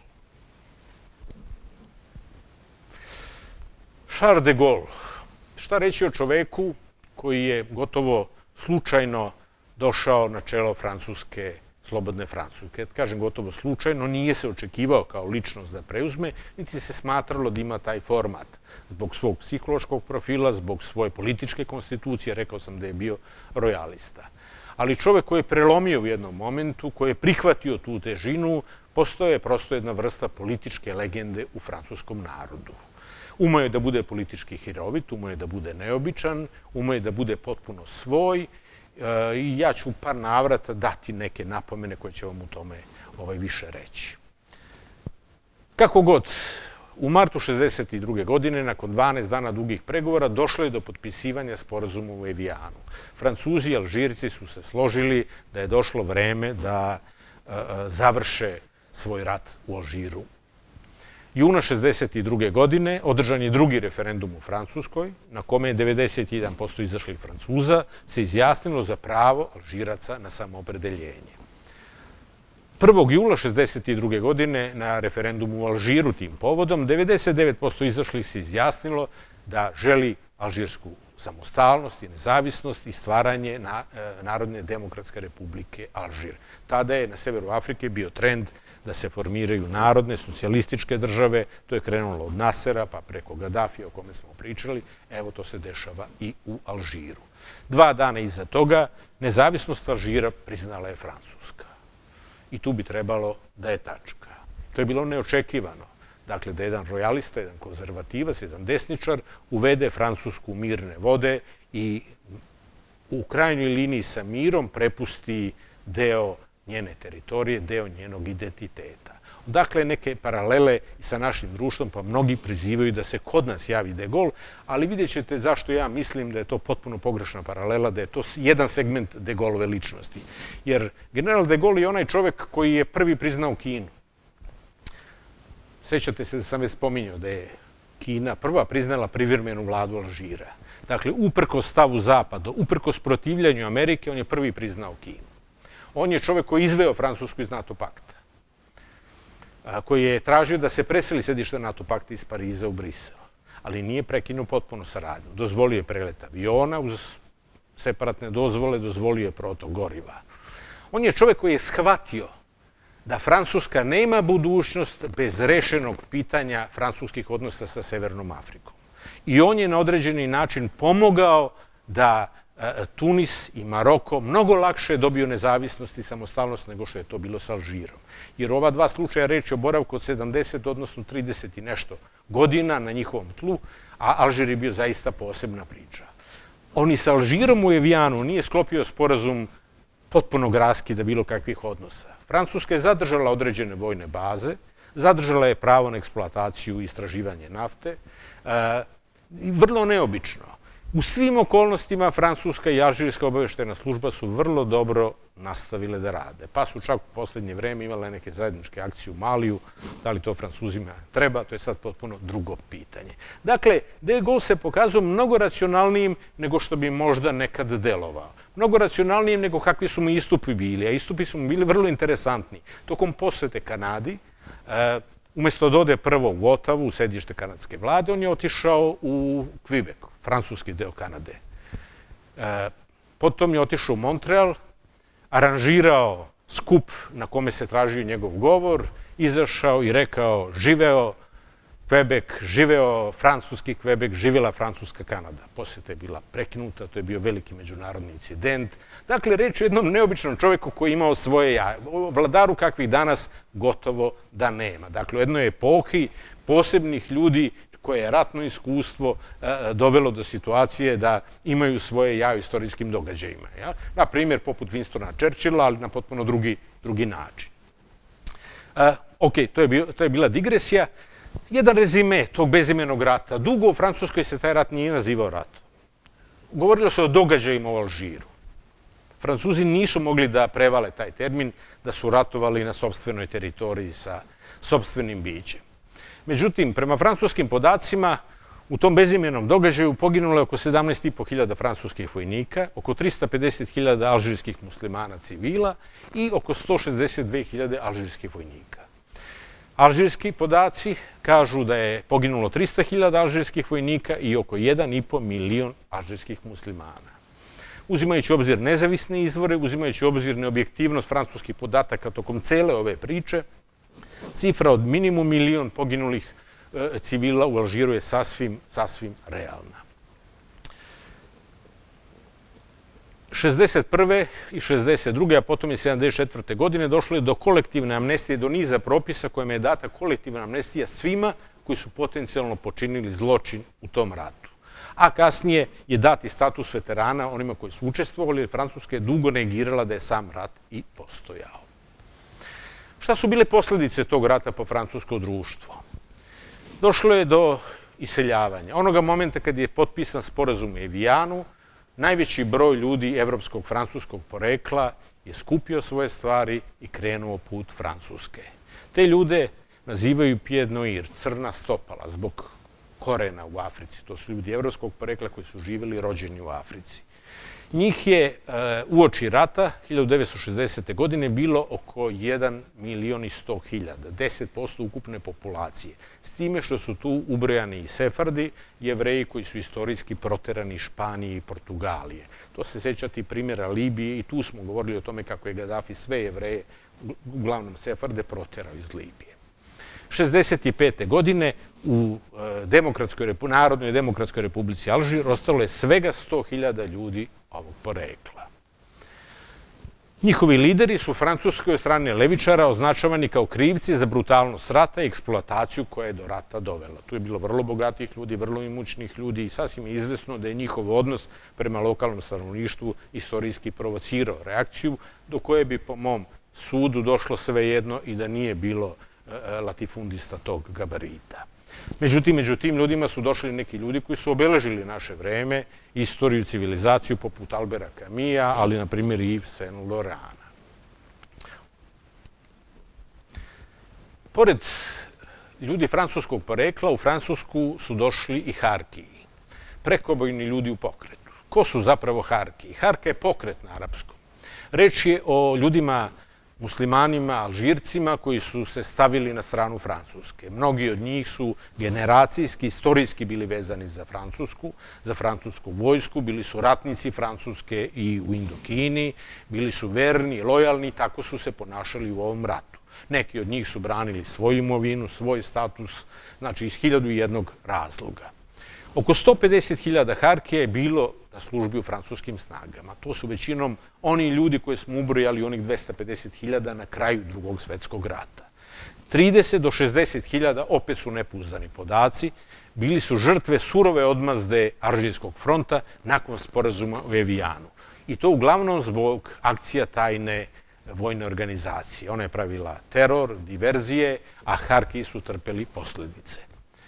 Charles de Gaulle, šta reći o čoveku koji je gotovo slučajno došao na čelo Francuske, slobodne Francuske. Kažem gotovo slučajno, nije se očekivao kao ličnost da preuzme, niti se smatralo da ima taj format. Zbog svog psihološkog profila, zbog svoje političke konstitucije, rekao sam da je bio rojalista. Ali čovek koji je prelomio u jednom momentu, koji je prihvatio tu težinu, postoje prosto jedna vrsta političke legende u francuskom narodu. Umeo je da bude politički hirovit, umeo je da bude neobičan, umeo je da bude potpuno svoj i ja ću u par navrata dati neke napomene koje će vam u tome više reći. Kako god, u martu 1962. godine, nakon 12 dana dugih pregovora, došlo je do potpisivanja sporazuma u Evijanu. Francuzi i Alžirci su se složili da je došlo vreme da završe svoj rat u Alžiru. Juna 1962. godine održan je drugi referendum u Francuskoj, na kome je 91% izašlih Francuza se izjasnilo za pravo Alžiraca na samoopredeljenje. 1. jula 1962. godine na referendumu u Alžiru tim povodom 99% izašlih se izjasnilo da želi alžirsku samostalnost i nezavisnost i stvaranje Narodne demokratske republike Alžir. Tada je na severu Afrike bio trend da se formiraju narodne, socijalističke države. To je krenulo od Nasera, pa preko Gaddafija, o kome smo pričali. Evo, to se dešava i u Alžiru. 2 dana iza toga, nezavisnost Alžira priznala je Francuska. I tu bi trebalo da je tačka. To je bilo neočekivano. Dakle, da jedan rojalista, jedan konzervativac, jedan desničar uvede Francusku u mirne vode i u krajnjoj liniji sa mirom prepusti deo njene teritorije, deo njenog identiteta. Dakle, neke paralele i sa našim društvom, pa mnogi prizivaju da se kod nas javi De Gaulle, ali vidjet ćete zašto ja mislim da je to potpuno pogrešna paralela, da je to jedan segment De Gaulleove ličnosti. Jer general De Gaulle je onaj čovek koji je prvi priznao Kinu. Sećate se da sam već spominjao da je Kina prva priznala privremenu vladu Alžira. Dakle, uprkos stavu Zapada, uprkos protivljanju Amerike, on je prvi priznao Kinu. On je čovek koji je izveo Francusku iz NATO pakta, koji je tražio da se preseli sedište NATO pakta iz Pariza u Brisel, ali nije prekinuo potpuno saradnju. Dozvolio je prelet aviona uz separatne dozvole, dozvolio je protok goriva. On je čovek koji je shvatio da Francuska nema budućnost bez rešenog pitanja francuskih odnosa sa Severnom Afrikom. I on je na određeni način pomogao da Tunis i Maroko mnogo lakše dobiju nezavisnost i samostalnost nego što je to bilo sa Alžirom. Jer ova dva slučaja reč je o boravku od 70, odnosno 30 i nešto godina na njihovom tlu, a Alžir je bio zaista posebna priča. On i sa Alžirom u Evijanu nije sklopio sporazum potpunog raskida bilo kakvih odnosa. Francuska je zadržala određene vojne baze, zadržala je pravo na eksploataciju i istraživanje nafte, i vrlo neobično. U svim okolnostima Francuska i Alžirska obaveštajna služba su vrlo dobro nastavile da rade. Pa su čak u poslednje vreme imale neke zajedničke akcije u Maliju. Da li to Francuzima treba, to je sad potpuno drugo pitanje. Dakle, De Gaulle se pokazao mnogo racionalnijim nego što bi možda nekad delovao. Mnogo racionalnijim nego kakvi su mu istupi bili, a istupi su mu bili vrlo interesantni. Tokom posete Kanadi, umesto da ode prvo u Otavu, u sedište kanadske vlade, on je otišao u Quebec, francuski deo Kanade. Potom je otišao u Montreal, aranžirao skup na kome se tražio njegov govor, izašao i rekao živeo Quebec, živeo francuski Quebec, živela francuska Kanada. Poseta je bila prekinuta, to je bio veliki međunarodni incident. Dakle, reč je o jednom neobičnom čoveku koji je imao svoje jaje. Vladaru kakvih danas gotovo da nema. Dakle, u jednoj epohi posebnih ljudi koje je ratno iskustvo dovelo do situacije da imaju svoje ja u istorijskim događajima. Na primjer, poput Winstona Churchilla, ali na potpuno drugi način. Ok, to je bila digresija. Jedan rezime tog bezimenog rata. Dugo u Francuskoj se taj rat nije nazivao ratom. Govorilo se o događajima u Alžiru. Francuzi nisu mogli da prevale taj termin, da su ratovali na sopstvenoj teritoriji sa sopstvenim bićem. Međutim, prema francuskim podacima, u tom bezimenom događaju poginulo je oko 17.500 francuskih vojnika, oko 350.000 alžirskih muslimana civila i oko 162.000 alžirskih vojnika. Alžirski podaci kažu da je poginulo 300.000 alžirskih vojnika i oko 1,5 milion alžirskih muslimana. Uzimajući u obzir nezavisne izvore, uzimajući u obzir neobjektivnost francuskih podataka tokom cele ove priče, cifra od minimum milion poginulih civila u Alžiru je sasvim realna. 61. i 62. a potom i 74. godine došlo je do kolektivne amnestije, do niza propisa kojima je data kolektivna amnestija svima koji su potencijalno počinili zločin u tom ratu. A kasnije je dati status veterana onima koji su učestvovali, jer Francuska je dugo negirala da je sam rat i postojao. Šta su bile posledice tog rata po francusko društvo? Došlo je do iseljavanja. Onoga momenta kad je potpisan sporazum u Evijanu, najveći broj ljudi evropskog francuskog porekla je skupio svoje stvari i krenuo put Francuske. Te ljude nazivaju pied noir, crna stopala, zbog korena u Africi. To su ljudi evropskog porekla koji su živjeli rođeni u Africi. Njih je uoči rata 1960. godine bilo oko 1.100.000, 10% ukupne populacije. S time što su tu ubrojani i Sefardi, Jevreji koji su istorijski proterani iz Španije i Portugalije. To se sećate i primjera Libije i tu smo govorili o tome kako je Gaddafi sve Jevreje, uglavnom Sefarde, proterao iz Libije. 65. godine u Narodnoj demokratskoj republici Alžir ostalo je svega 100.000 ljudi ovog porekla. Njihovi lideri su Francuskoj od strane levičara označavani kao krivci za brutalnost rata i eksploataciju koja je do rata dovela. Tu je bilo vrlo bogatih ljudi, vrlo imućnih ljudi i sasvim je izvesno da je njihov odnos prema lokalnom stanovništvu istorijski provocirao reakciju do koje bi, po mom sudu došlo svejedno i da nije bilo latifundista tog gabarita. Međutim, među tim ljudima su došli neki ljudi koji su obeležili naše vreme, istoriju, civilizaciju, poput Albera Camisa, ali, na primjer, i Yves Saint Laurenta. Pored ljudi francuskog porekla, u Francusku su došli i Harkiji, prekobojni ljudi u pokretu. Ko su zapravo Harkiji? Harka je pokret na arapskom. Reč je o ljudima, muslimanima, Alžircima koji su se stavili na stranu Francuske. Mnogi od njih su generacijski, istorijski bili vezani za francusku vojsku, bili su ratnici Francuske i u Indokini, bili su verni, lojalni, tako su se ponašali u ovom ratu. Neki od njih su branili svoju imovinu, svoj status, znači iz 1001 razloga. Oko 150.000 Harkija je bilo na službi u francuskim snagama. To su većinom oni ljudi koje smo ubrojali, onih 250.000 na kraju Drugog svetskog rata. 30 do 60.000, opet su nepouzdani podaci, bili su žrtve surove odmazde Alžirskog fronta nakon sporazuma u Evijanu. I to uglavnom zbog akcija tajne vojne organizacije. Ona je pravila teror, diverzije, a Harkiji su trpeli posljedice.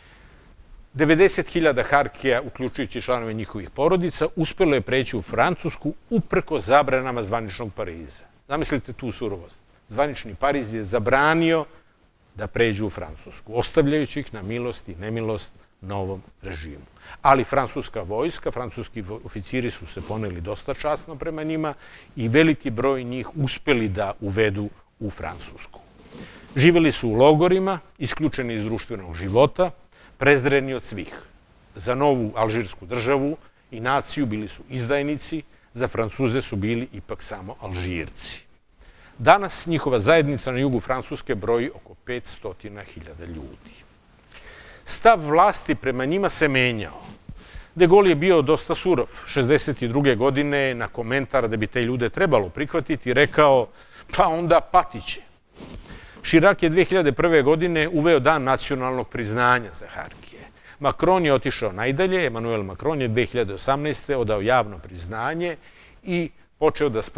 90.000 Harkija, uključujući članove njihovih porodica, uspelo je preći u Francusku uprko zabranama zvaničnog Pariza. Zamislite tu surovost. Zvanični Pariz je zabranio da pređu u Francusku, ostavljajući ih na milost i nemilost novom režimu. Ali francuska vojska, francuski oficiri su se poneli dosta časno prema njima i veliki broj njih uspeli da uvedu u Francusku. Živeli su u logorima, isključeni iz društvenog života, prezreni od svih. Za novu alžirsku državu i naciju bili su izdajnici, za Francuze su bili ipak samo Alžirci. Danas njihova zajednica na jugu Francuske broji oko 500.000 ljudi. Stav vlasti prema njima se menjao. De Gaulle je bio dosta surov. 1962. godine na komentar da bi te ljude trebalo prihvatiti rekao, pa onda patiće. Chirac je 2001. godine uveo dan nacionalnog priznanja za Harkije. Macron je otišao najdalje, Emmanuel Macron je 2018. odao javno priznanje i počeo da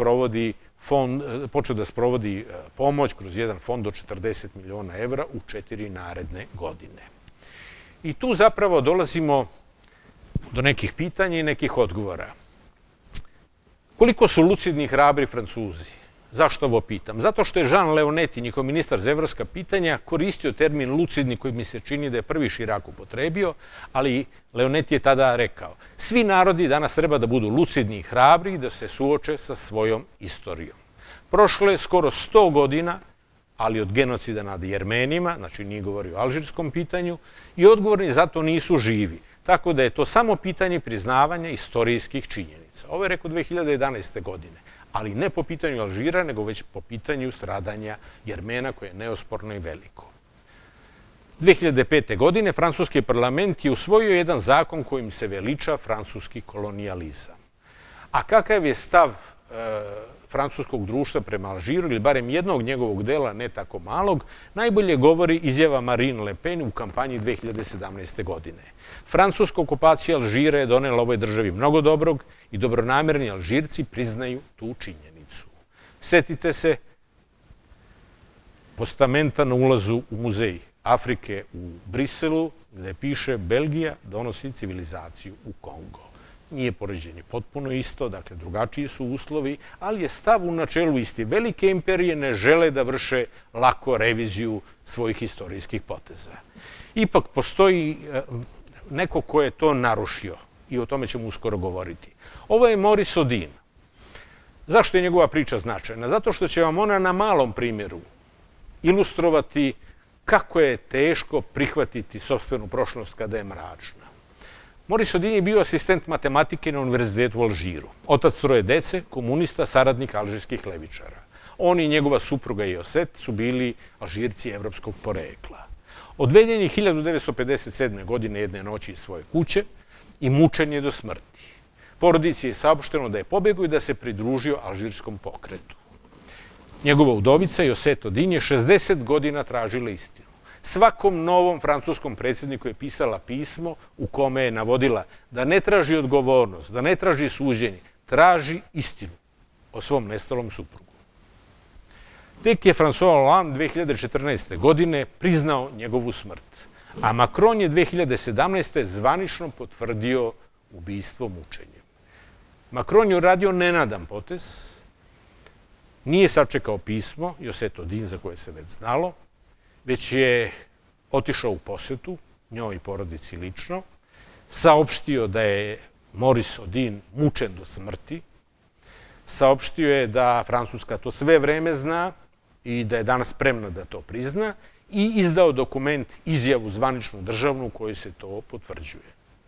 sprovodi pomoć kroz jedan fond od 40 miliona evra u 4 naredne godine. I tu zapravo dolazimo do nekih pitanja i nekih odgovora. Koliko su lucidni i hrabri Francuzi? Zašto ovo pitam? Zato što je Jean Leonetti, njihov ministar za evropska pitanja, koristio termin lucidni koji mi se čini da je prvi Chirac upotrebio, ali Leonetti je tada rekao, svi narodi danas treba da budu lucidni i hrabri i da se suoče sa svojom istorijom. Prošlo je skoro 100 godina, ali od genocida nad Jermenima, znači nije govorio o alžirskom pitanju, i odgovorni zato nisu živi. Tako da je to samo pitanje priznavanja istorijskih činjenica. Ovo je rekao 2011. godine, ali ne po pitanju Alžira, nego već po pitanju stradanja Jermena, koje je neosporno i veliko. 2005. godine francuski parlament je usvojio jedan zakon kojim se veliča francuski kolonijalizam. A kakav je stav francuskog društva prema Alžiru, ili barem jednog njegovog dela, ne tako malog, najbolje govori izjava Marine Le Pen u kampanji 2017. godine. Francuska okupacija Alžira je donela ovoj državi mnogo dobrog i dobronamerni Alžirci priznaju tu činjenicu. Setite se postamenta na ulazu u muzej Afrike u Briselu, gde piše Belgija donosi civilizaciju u Kongo. Nije poređenje potpuno isto, dakle drugačiji su uslovi, ali je stav u načelu isti. Velike imperije ne žele da vrše lako reviziju svojih istorijskih poteza. Ipak postoji neko ko je to narušio i o tome ćemo uskoro govoriti. Ovo je Maurice Odin. Zašto je njegova priča značajna? Zato što će vam ona na malom primjeru ilustrovati kako je teško prihvatiti sopstvenu prošlost kada je mračna. Maurice Odin je bio asistent matematike na Univerzitetu u Alžiru. Otac troje dece, komunista, saradnik alžirskih levičara. On i njegova supruga Joset su bili Alžirci evropskog porekla. Odveden je 1957. godine jedne noći iz svoje kuće i mučen je do smrti. Porodici je saopšteno da je pobegao i da se pridružio alžirskom pokretu. Njegova udovica Joset Odin je 60 godina tražila istinu. Svakom novom francuskom predsjedniku je pisala pismo u kome je navodila da ne traži odgovornost, da ne traži suđenje, traži istinu o svom nestalom suprugu. Tek je François Hollande 2014. godine priznao njegovu smrt, a Macron je 2017. zvanično potvrdio ubistvo mučenjem. Macron je uradio nenadan potez, nije sačekao pismo Josette Odin, za koje se već znalo, već je otišao u posetu, njoj i porodici lično, saopštio da je Maurice Odin mučen do smrti, saopštio je da Francuska to sve vreme zna i da je danas spremna da to prizna i izdao dokument, izjavu zvaničnu državnu u kojoj se to potvrđuje.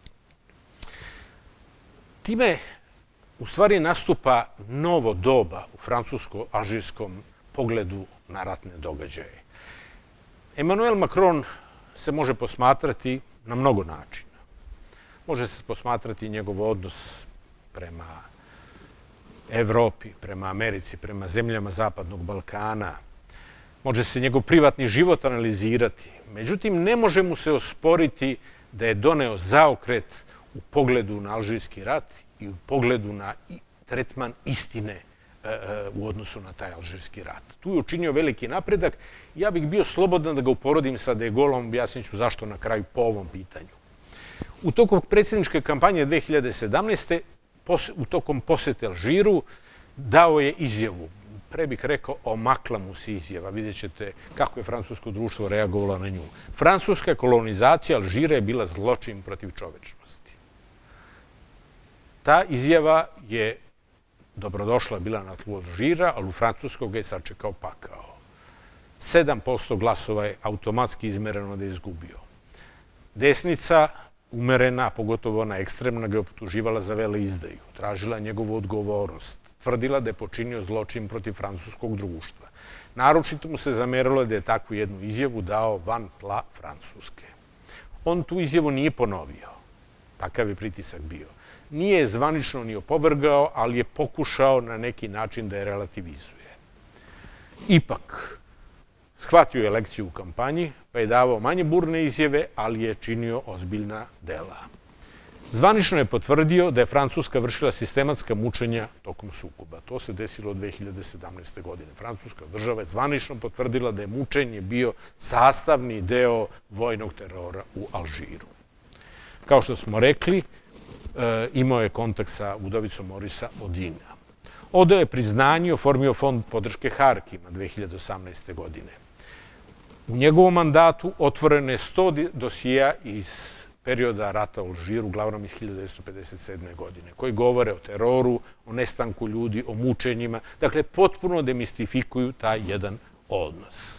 Time u stvari nastupa novo doba u francusko-alžirskom pogledu na ratne događaje. Emmanuel Macron se može posmatrati na mnogo načina. Može se posmatrati njegov odnos prema Evropi, prema Americi, prema zemljama Zapadnog Balkana. Može se njegov privatni život analizirati. Međutim, ne može mu se osporiti da je doneo zaokret u pogledu na alžirski rat i u pogledu na tretman istine u odnosu na taj alžirski rat. Tu je učinio veliki napredak. Ja bih bio slobodan da ga uporodim sa De Gaulleom, objasnit ću zašto na kraju po ovom pitanju. U toku predsjedničke kampanje 2017. u tokom posete Alžiru dao je izjavu. Pre bih rekao, omakla mu se izjava. Vidjet ćete kako je francusko društvo reagovalo na nju. Francuska kolonizacija Alžira je bila zločin protiv čovečnosti. Ta izjava je dobrodošla bila na tlu Alžira, ali u Francuskog ga je sačekao pakao. 7% glasova je automatski izmereno da je izgubio. Desnica, umerena, pogotovo ona ekstremna, ga je optuživala za veleizdaju, tražila njegovu odgovornost, tvrdila da je počinio zločin protiv francuskog društva. Naročito mu se zameralo da je takvu jednu izjavu dao van tla Francuske. On tu izjavu nije ponovio. Takav je pritisak bio. Nije je zvanično ni opovrgao, ali je pokušao na neki način da je relativizuje. Ipak, shvatio je lekciju u kampanji, pa je davao manje burne izjave, ali je činio ozbiljna dela. Zvanično je potvrdio da je Francuska vršila sistematska mučenja tokom sukoba. To se desilo 2017. godine. Francuska država je zvanično potvrdila da je mučenje bio sastavni deo vojnog terora u Alžiru. Kao što smo rekli, imao je kontakt sa udovicom Maurice Odina. Odao je priznanje, oformio fond podrške Harkima 2018. godine. U njegovom mandatu otvoreno je 100 dosija iz perioda rata u Alžiru, uglavnom iz 1957. godine, koji govore o teroru, o nestanku ljudi, o mučenjima. Dakle, potpuno demistifikuju taj jedan odnos.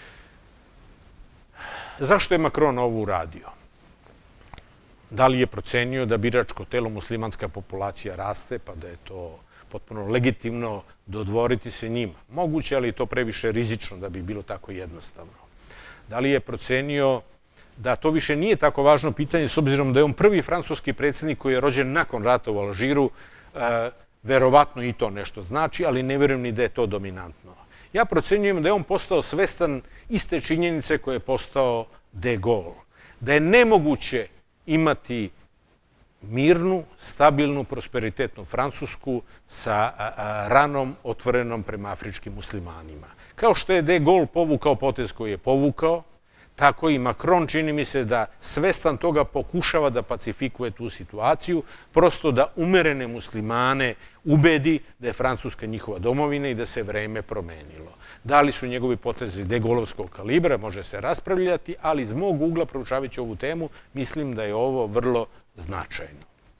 Zašto je Macron ovo uradio? Da li je procenio da biračko telo muslimanska populacija raste, pa da je to potpuno legitimno dodvoriti se njima? Moguće, ali je to previše rizično da bi bilo tako jednostavno. Da li je procenio da to više nije tako važno pitanje, s obzirom da je on prvi francuski predsjednik koji je rođen nakon rata u Alžiru, verovatno i to nešto znači, ali ne vjerujem ni da je to dominantno. Ja procenjujem da je on postao svestan iste činjenice koje je postao De Gaulle. Da je nemoguće imati mirnu, stabilnu, prosperitetnu Francusku sa ranom otvorenom prema afričkim muslimanima. Kao što je De Gaulle povukao potez koji je povukao, tako i Macron, čini mi se, da svestan toga pokušava da pacifikuje tu situaciju, prosto da umerene muslimane ubedi da je Francuska njihova domovina i da se vreme promenilo. Da li su njegovi potezi De Gaulleovskog kalibra, može se raspravljati, ali iz mog ugla, proučavajući ovu temu, mislim da je ovo vrlo značajno.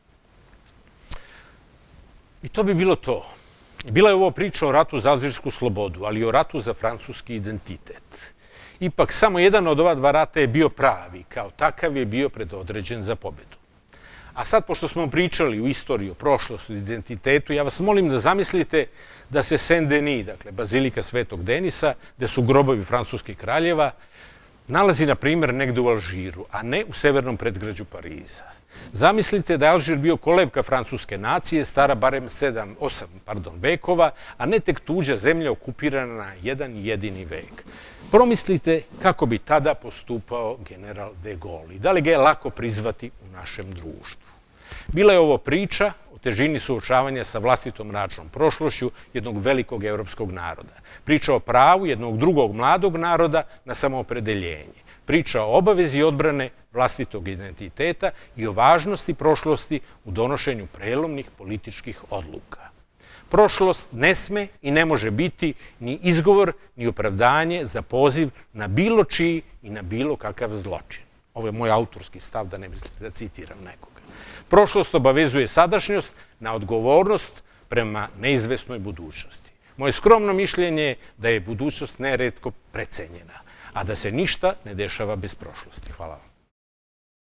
I to bi bilo to. Bila je ovo priča o ratu za alžirsku slobodu, ali i o ratu za francuski identitet. Ipak, samo jedan od ova dva rata je bio pravi, kao takav je bio predodređen za pobedu. A sad, pošto smo pričali u istoriji, o prošlosti, o identitetu, ja vas molim da zamislite da se Saint-Denis, dakle Bazilika Svetog Denisa, gde su grobovi francuskih kraljeva, nalazi, na primjer, negde u Alžiru, a ne u severnom predgrađu Pariza. Zamislite da je Alžir bio kolevka francuske nacije, stara barem 8 vekova, a ne tek tuđa zemlja okupirana na jedan jedini vek. Promislite kako bi tada postupao general De Gaulle i da li ga je lako prizvati u našem društvu. Bila je ovo priča o težini suočavanja sa vlastitom mračnom prošlošću jednog velikog evropskog naroda. Priča o pravu jednog drugog mladog naroda na samoopredeljenje. Priča o obavezi odbrane vlastitog identiteta i o važnosti prošlosti u donošenju prelomnih političkih odluka. Prošlost ne sme i ne može biti ni izgovor, ni opravdanje za poziv na bilo čiji i na bilo kakav zločin. Ovo je moj autorski stav, da ne mislite da citiram nekoga. Prošlost obavezuje sadašnjost na odgovornost prema neizvesnoj budućnosti. Moje skromno mišljenje je da je budućnost neretko precenjena, a da se ništa ne dešava bez prošlosti. Hvala vam.